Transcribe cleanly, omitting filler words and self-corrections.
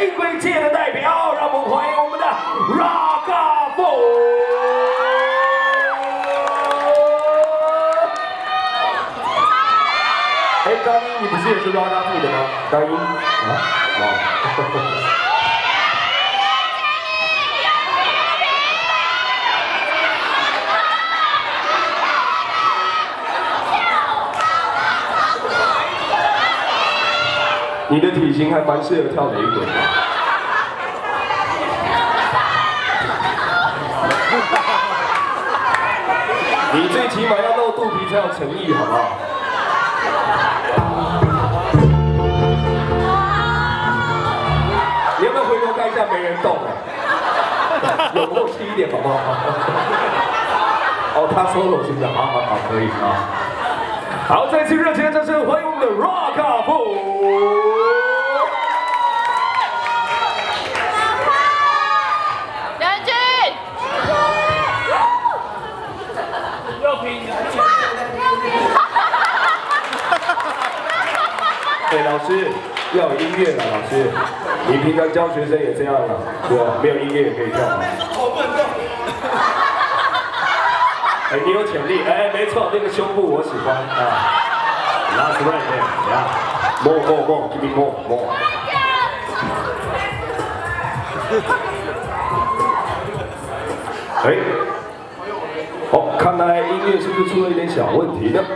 鬼界的代表，让我们欢迎我们的 Rockafo。哎，刚一，你不是也是 Rockafo 的吗？刚一啊，哦。你的体型还蛮适合跳雷鬼的。你最起码要露肚皮才有诚意，好不好？你要不要回头看一下没人动啊？有默契一点，好不好？哦，他 solo 是不是？好，可以啊。好，再次热情的掌声欢迎我们的 Rockafo。对，老师要有音乐了，老师，你平常教学生也这样了，对吧？没有音乐也可以跳。我不能跳。哎，你有潜力，哎，没错，那个胸部我喜欢啊。Last right there, yeah. More, give me more. 哎，哦，看来音乐是不是出了一点小问题呢？